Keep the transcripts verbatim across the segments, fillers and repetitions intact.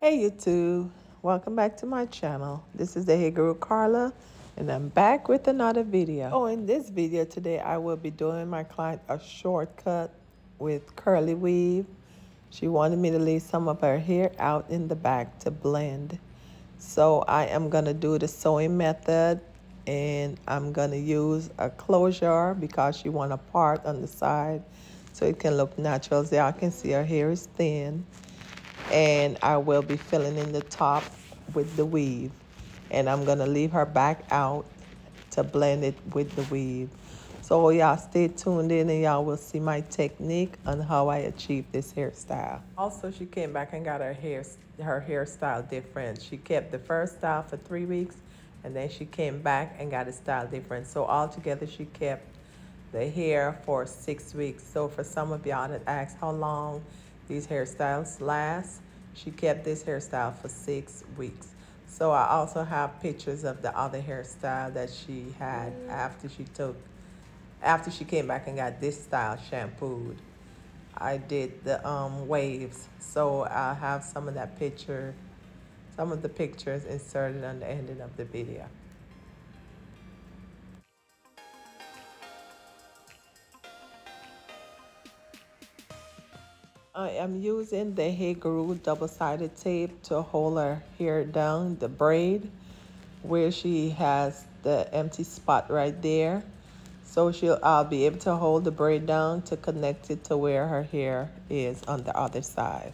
Hey YouTube, welcome back to my channel. This is the Hair Guru Carla and I'm back with another video. Oh, in this video today I will be doing my client a shortcut with curly weave. She wanted me to leave some of her hair out in the back to blend. So I am going to do the sewing method and I'm going to use a closure because she want a part on the side so it can look natural. As y'all can see, her hair is thin. And I will be filling in the top with the weave. And I'm gonna leave her back out to blend it with the weave. So y'all stay tuned in and y'all will see my technique on how I achieve this hairstyle. Also, she came back and got her hair her hairstyle different. She kept the first style for three weeks and then she came back and got a style different. So altogether she kept the hair for six weeks. So for some of y'all that asked how long these hairstyles last, she kept this hairstyle for six weeks. So I also have pictures of the other hairstyle that she had after she took, after she came back and got this style shampooed. I did the um, waves. So I'll have some of that picture, some of the pictures inserted on the ending of the video. I am using the Hey Guru double-sided tape to hold her hair down, the braid, where she has the empty spot right there. So she'll I'll be able to hold the braid down to connect it to where her hair is on the other side.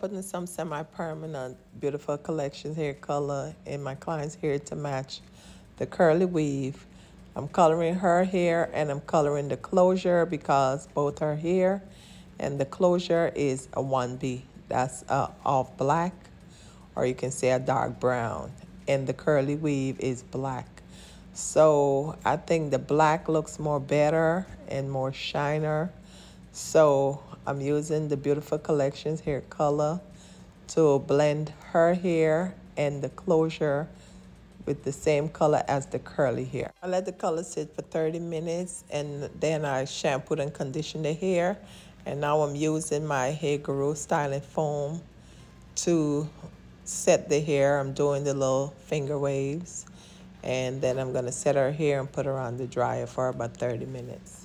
putting some semi-permanent Beautiful Collections hair color in my client's hair to match the curly weave. I'm coloring her hair and I'm coloring the closure because both her hair and the closure is a one B. That's uh, off black, or you can say a dark brown. And the curly weave is black. So I think the black looks more better and more shiner. So I'm using the Beautiful Collections hair color to blend her hair and the closure with the same color as the curly hair. I let the color sit for thirty minutes and then I shampooed and conditioned the hair. And now I'm using my Hey Guru styling foam to set the hair. I'm doing the little finger waves. And then I'm gonna set her hair and put her on the dryer for about thirty minutes.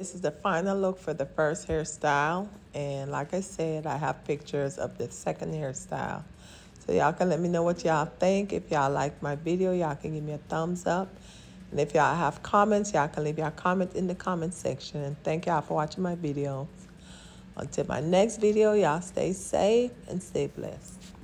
This is the final look for the first hairstyle. And like I said, I have pictures of the second hairstyle. So y'all can let me know what y'all think. If y'all like my video, y'all can give me a thumbs up. And if y'all have comments, y'all can leave y'all comment in the comment section. And thank y'all for watching my videos. Until my next video, y'all stay safe and stay blessed.